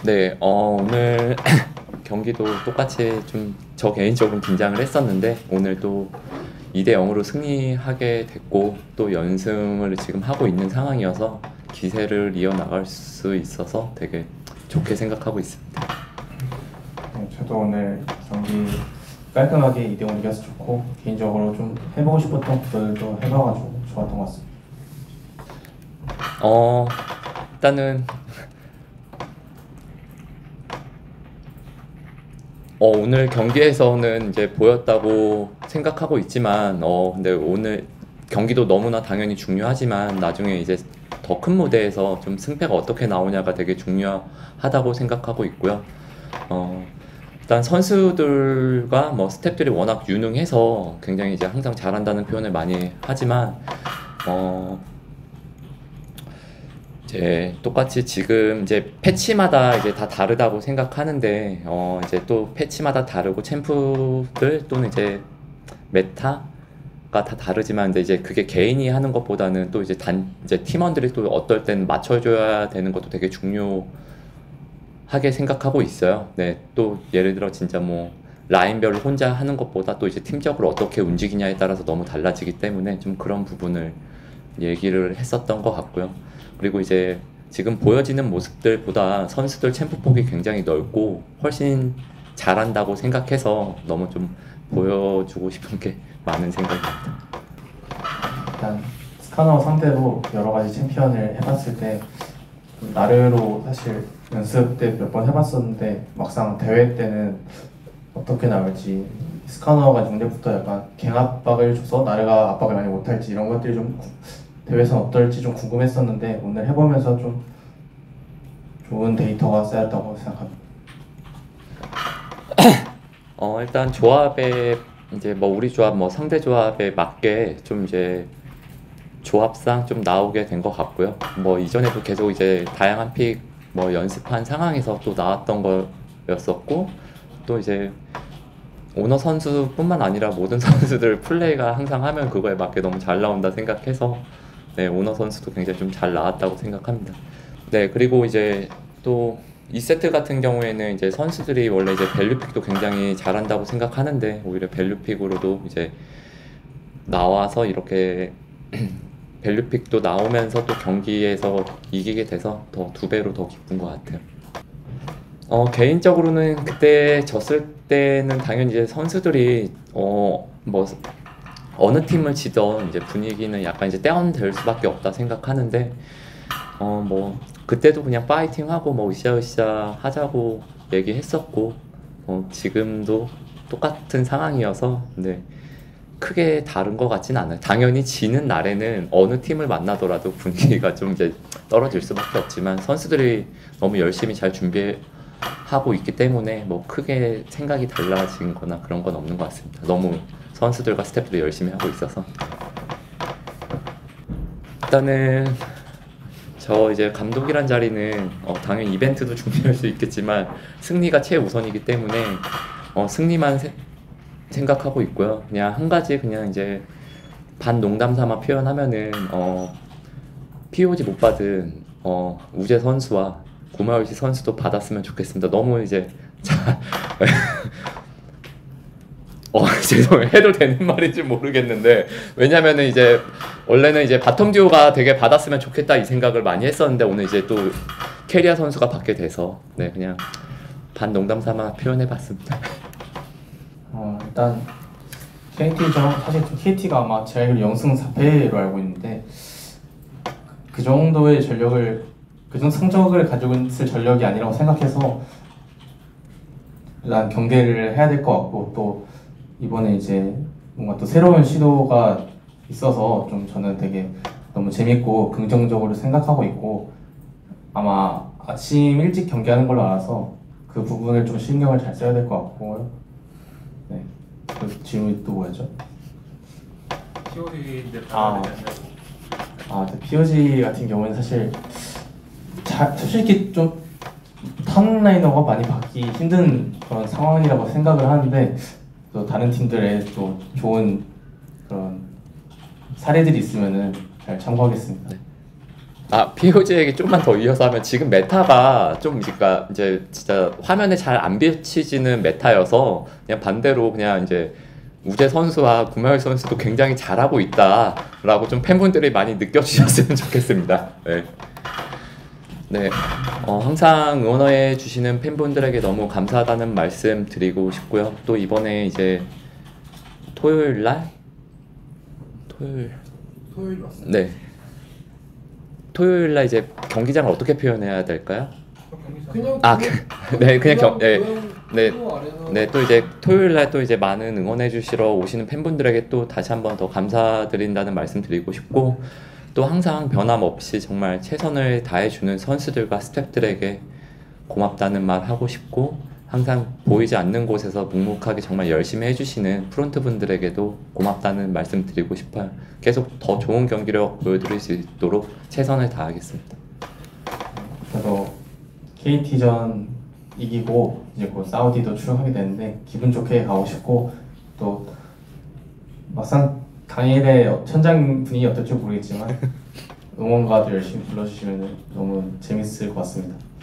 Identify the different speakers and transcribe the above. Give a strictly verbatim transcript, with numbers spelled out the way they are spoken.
Speaker 1: 네, 어, 오늘 경기도 똑같이 좀 저 개인적으로 긴장을 했었는데 오늘 또 이 대 영으로 승리하게 됐고 또 연승을 지금 하고 있는 상황이어서 기세를 이어나갈 수 있어서 되게 좋게 생각하고 있습니다.
Speaker 2: 네, 저도 오늘 경기 깔끔하게 이 대 영으로 이겨서 좋고 개인적으로 좀 해보고 싶었던 구절도 해봐가지고 좋았던 것 같습니다.
Speaker 1: 어, 일단은 어, 오늘 경기에서는 이제 보였다고 생각하고 있지만 어, 근데 오늘 경기도 너무나 당연히 중요하지만 나중에 이제 더 큰 무대에서 좀 승패가 어떻게 나오냐가 되게 중요하다고 생각하고 있고요. 어, 일단 선수들과 뭐 스태프들이 워낙 유능해서 굉장히 이제 항상 잘한다는 표현을 많이 하지만 어, 이제 똑같이 지금 이제 패치마다 이제 다 다르다고 생각하는데 어 이제 또 패치마다 다르고 챔프들 또는 이제 메타가 다 다르지만 근데 이제 그게 개인이 하는 것보다는 또 이제 단 이제 팀원들이 또 어떨 땐 맞춰줘야 되는 것도 되게 중요하게 생각하고 있어요. 네, 또 예를 들어 진짜 뭐 라인별로 혼자 하는 것보다 또 이제 팀적으로 어떻게 움직이냐에 따라서 너무 달라지기 때문에 좀 그런 부분을 얘기를 했었던 것 같고요. 그리고 이제 지금 보여지는 모습들보다 선수들 챔프폭이 굉장히 넓고 훨씬 잘한다고 생각해서 너무 좀 보여주고 싶은 게 많은 생각입니다.
Speaker 2: 일단 스카너 상대로 여러 가지 챔피언을 해봤을 때 나르로 사실 연습 때 몇 번 해봤었는데 막상 대회 때는 어떻게 나올지 스카너가 문제부터 약간 갱 압박을 줘서 나르가 압박을 많이 못할지 이런 것들이 좀 대회에서 어떨지 좀 궁금했었는데 오늘 해보면서 좀 좋은 데이터가 쌓였다고 생각합니다.
Speaker 1: 어 일단 조합에 이제 뭐 우리 조합 뭐 상대 조합에 맞게 좀 이제 조합상 좀 나오게 된 것 같고요. 뭐 이전에도 계속 이제 다양한 픽 뭐 연습한 상황에서 또 나왔던 거였었고 또 이제 오너 선수뿐만 아니라 모든 선수들 플레이가 항상 하면 그거에 맞게 너무 잘 나온다 생각해서 네, 오너 선수도 굉장히 좀 잘 나왔다고 생각합니다. 네, 그리고 이제 또 이 세트 같은 경우에는 이제 선수들이 원래 이제 밸류픽도 굉장히 잘한다고 생각하는데 오히려 밸류픽으로도 이제 나와서 이렇게 밸류픽도 나오면서 또 경기에서 이기게 돼서 더 두 배로 더 기쁜 것 같아요. 어, 개인적으로는 그때 졌을 때는 당연히 이제 선수들이 어, 뭐 어느 팀을 지던 이제 분위기는 약간 이제 다운될 수밖에 없다 생각하는데 어 뭐 그때도 그냥 파이팅하고 뭐 으쌰으쌰 하자고 얘기했었고 어 지금도 똑같은 상황이어서 근데 크게 다른 것 같진 않아요. 당연히 지는 날에는 어느 팀을 만나더라도 분위기가 좀 이제 떨어질 수밖에 없지만 선수들이 너무 열심히 잘 준비하고 있기 때문에 뭐 크게 생각이 달라진 거나 그런 건 없는 것 같습니다. 너무 선수들과 스태프들이 열심히 하고 있어서 일단은 저 이제 감독이란 자리는 어 당연히 이벤트도 준비할 수 있겠지만 승리가 최우선이기 때문에 어 승리만 세, 생각하고 있고요. 그냥 한 가지 그냥 이제 반 농담 삼아 표현하면은 어 피오지 못 받은 어 우재 선수와 구마유시 선수도 받았으면 좋겠습니다. 너무 이제 자 어 죄송해요. 해도 되는 말인지 모르겠는데 왜냐면은 이제 원래는 이제 바텀 듀오가 되게 받았으면 좋겠다 이 생각을 많이 했었는데 오늘 이제 또 캐리아 선수가 받게 돼서 네 그냥 반 농담 삼아 표현해봤습니다.
Speaker 2: 어, 일단 케이티전 사실 케이티가 아마 제가 알기로 영승 사 패로 알고 있는데 그 정도의 전력을 그 정도 성적을 가지고 있을 전력이 아니라고 생각해서 일단 경계를 해야 될 것 같고 또 이번에 이제 뭔가 또 새로운 시도가 있어서 좀 저는 되게 너무 재밌고 긍정적으로 생각하고 있고 아마 아침 일찍 경기하는 걸로 알아서 그 부분을 좀 신경을 잘 써야 될 것 같고요. 네. 그 질문이 또 뭐였죠?
Speaker 3: 피오지인데
Speaker 2: 아, 아, 피오지 같은 경우는 사실 자, 솔직히 좀 탑라이너가 많이 받기 힘든 그런 상황이라고 생각을 하는데 또 다른 팀들의 또 좋은 그런 사례들이 있으면은 잘 참고하겠습니다.
Speaker 1: 네. 아, 피오지 얘기 좀만 더 이어서 하면 지금 메타가 좀 그러니까 이제 진짜 화면에 잘 안 비치지는 메타여서 그냥 반대로 그냥 이제 우재 선수와 구마유 선수도 굉장히 잘하고 있다라고 좀 팬분들이 많이 느껴주셨으면 좋겠습니다. 네. 네, 어, 항상 응원해 주시는 팬분들에게 너무 감사하다는 말씀 드리고 싶고요. 또 이번에 이제 토요일 날 토요일
Speaker 3: 토요일 맞습니다.
Speaker 1: 네 토요일 날 이제 경기장을 어떻게 표현해야 될까요?
Speaker 3: 그냥
Speaker 1: 아,
Speaker 3: 그냥-
Speaker 1: 그- 네, 그냥 경- 예,
Speaker 3: 그냥
Speaker 1: 네.
Speaker 3: 프로 아레나.
Speaker 1: 네, 또 이제 토요일 날 또 이제 많은 응원해 주시러 오시는 팬분들에게 또 다시 한번 더 감사드린다는 말씀 드리고 싶고 또 항상 변함없이 정말 최선을 다해 주는 선수들과 스태프들에게 고맙다는 말 하고 싶고 항상 보이지 않는 곳에서 묵묵하게 정말 열심히 해주시는 프론트 분들에게도 고맙다는 말씀 드리고 싶어요. 계속 더 좋은 경기력 보여드릴 수 있도록 최선을 다하겠습니다.
Speaker 2: 그래서 케이티전 이기고 이제 곧 사우디도 출국하게 되는데 기분 좋게 가고 싶고 또 막상 당일에 현장 분위기 어떨지 모르겠지만 응원가도 열심히 불러주시면 너무 재밌을 것 같습니다.